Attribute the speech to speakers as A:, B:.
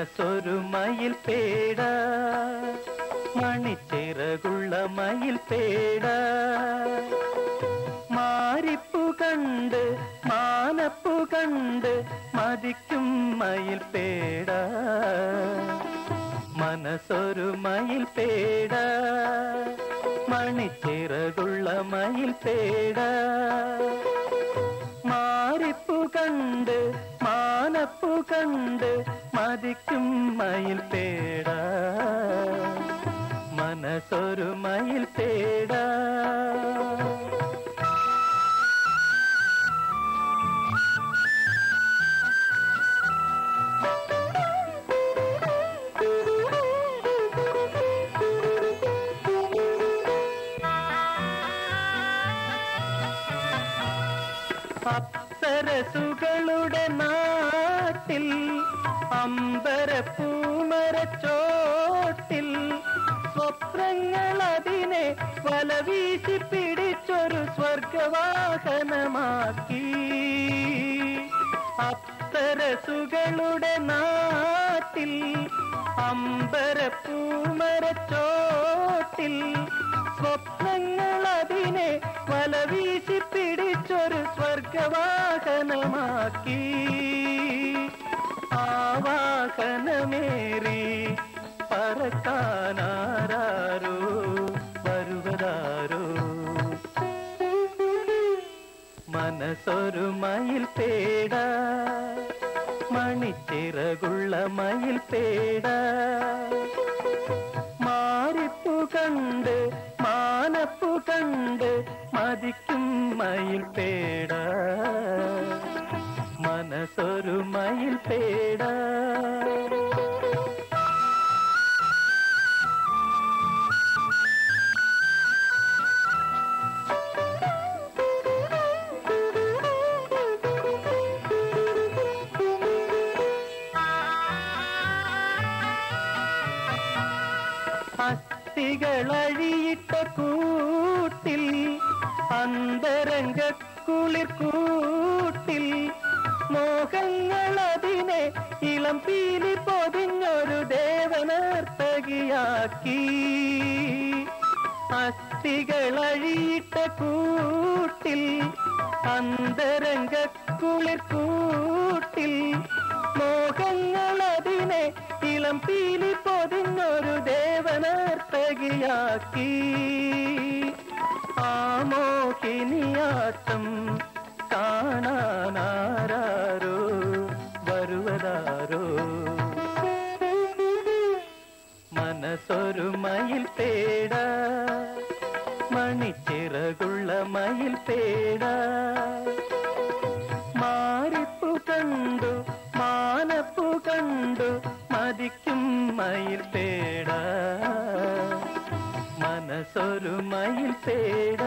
A: മനസ്സൊരു മയിൽ പേട, മണിച്ചിറകുള്ള മയിൽ പേട. മാരിപ്പു കണ്ട് മാനപ്പു കണ്ട് മതിക്കും മയിൽ പേട. മനസ്സൊരു മയിൽ പേട, മണിച്ചിറകുള്ള മയിൽ പേട. മാരിപ്പു കണ്ട് മാനപ്പു കണ്ട് മതിക്കും മയിൽ പേട. മനസ്സൊരു മയിൽ പേട. അപ്സരസുകളുടെ നാട്ടിൽ അമ്പരപ്പൂമരച്ചോട്ടിൽ സ്വപ്നങ്ങളതിനെ വലവീശി പിടിച്ചൊരു സ്വർഗവാഹനമാക്കി. അപ്സരസുകളുടെ നാട്ടിൽ അമ്പരപ്പൂമരച്ചോട്ടിൽ സ്വപ്നങ്ങളതിനെ വലവീശി പിടിച്ചൊരു സ്വർഗവാഹനമാക്കി. ആവാഹനമേറി പറക്കാനാരോ വരുവതാരോ. മനസ്സൊരു മയിൽ പേട, മണിച്ചിറകുള്ള മയിൽ പേട. മാരിപ്പു കണ്ട് മാനപ്പു കണ്ട് മതിക്കും മയിൽ പേട. മനസ്സൊരു മയിൽ പേട. അസ്ഥികളഴിയിട്ട കൂട്ടിൽ അന്തരംഗ കുളിർ കൂട്ടിൽ മോഹങ്ങളതിനെ ഇളം പീലി പൊതിഞ്ഞൊരു ദേവനർത്തകിയാക്കി. അസ്ഥികളഴിയിട്ട കൂട്ടിൽ അന്തരംഗ കുളിർ കൂട്ടിൽ മോഹങ്ങളതിനെ ഇളം പീലി പൊതിഞ്ഞൊരു ദേവനർത്തകിയാക്കി. ആ മോഹിനിയാട്ടം കാണാനാരോ വരുവതാരോ. മനസ്സൊരു മയിൽ പേട, മണിച്ചിറകുള്ള മയിൽ പേട. മാരിപ്പു കണ്ടു മാനപ്പു കണ്ടു മതിക്കും മയിൽ പേട. മനസ്സൊരു മയിൽ പേട.